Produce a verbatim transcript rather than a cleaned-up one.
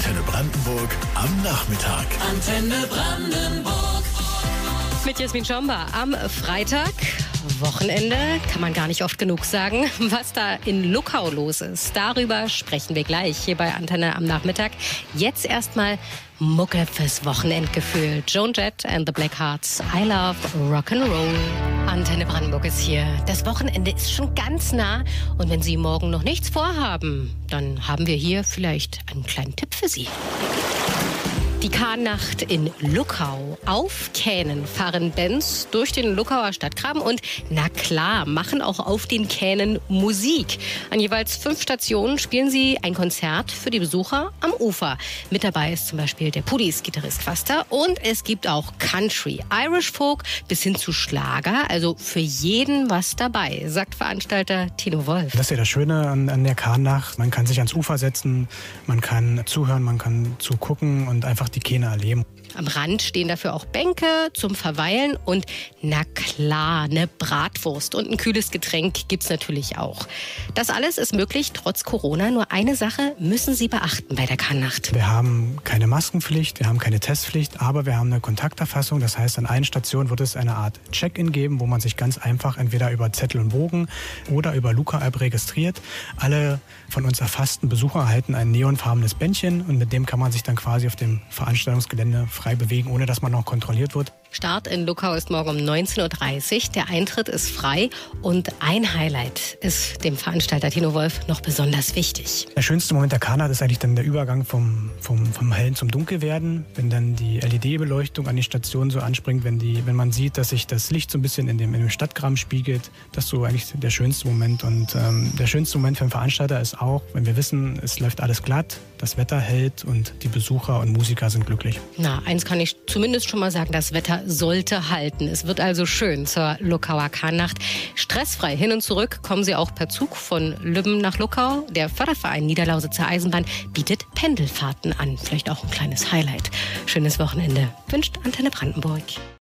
Antenne Brandenburg am Nachmittag. Antenne Brandenburg. Mit Jasmin Schomba am Freitag, Wochenende, kann man gar nicht oft genug sagen. Was da in Luckau los ist, darüber sprechen wir gleich hier bei Antenne am Nachmittag. Jetzt erstmal Mucke fürs Wochenendgefühl. Joan Jett and the Blackhearts, I Love Rock'n'Roll. Antenne Brandenburg ist hier. Das Wochenende ist schon ganz nah. Und wenn Sie morgen noch nichts vorhaben, dann haben wir hier vielleicht einen kleinen Tipp für Sie. Die Karnacht in Luckau. Auf Kähnen fahren Bands durch den Luckauer Stadtgraben und, na klar, machen auch auf den Kähnen Musik. An jeweils fünf Stationen spielen sie ein Konzert für die Besucher am Ufer. Mit dabei ist zum Beispiel der Pudis-Gitarrist Quaster und es gibt auch Country, Irish Folk bis hin zu Schlager. Also für jeden was dabei, sagt Veranstalter Tino Wolf. Das ist ja das Schöne an, an der Karnacht. Man kann sich ans Ufer setzen, man kann zuhören, man kann zugucken und einfach die Kähne erleben. Am Rand stehen dafür auch Bänke zum Verweilen und, na klar, eine Bratwurst und ein kühles Getränk gibt's natürlich auch. Das alles ist möglich trotz Corona. Nur eine Sache müssen Sie beachten bei der Karnacht. Wir haben keine Maskenpflicht, wir haben keine Testpflicht, aber wir haben eine Kontakterfassung. Das heißt, an allen Stationen wird es eine Art Check-in geben, wo man sich ganz einfach entweder über Zettel und Bogen oder über Luca-App registriert. Alle von uns erfassten Besucher erhalten ein neonfarbenes Bändchen und mit dem kann man sich dann quasi auf dem Veranstaltungsgelände frei bewegen, ohne dass man noch kontrolliert wird. Start in Luckau ist morgen um neunzehn Uhr dreißig. Der Eintritt ist frei und ein Highlight ist dem Veranstalter Tino Wolf noch besonders wichtig. Der schönste Moment der Karnacht ist eigentlich dann der Übergang vom, vom, vom Hellen zum Dunkelwerden, wenn dann die L E D-Beleuchtung an die Station so anspringt, wenn, die, wenn man sieht, dass sich das Licht so ein bisschen in dem, in dem Stadtgraben spiegelt. Das ist so eigentlich der schönste Moment. Und ähm, der schönste Moment für den Veranstalter ist auch, wenn wir wissen, es läuft alles glatt, das Wetter hält und die Besucher und Musiker sind glücklich. Na, eins kann ich zumindest schon mal sagen, das Wetter sollte halten. Es wird also schön zur Luckauer Karnacht. Stressfrei hin und zurück kommen Sie auch per Zug von Lübben nach Luckau. Der Förderverein Niederlausitzer Eisenbahn bietet Pendelfahrten an. Vielleicht auch ein kleines Highlight. Schönes Wochenende wünscht Antenne Brandenburg.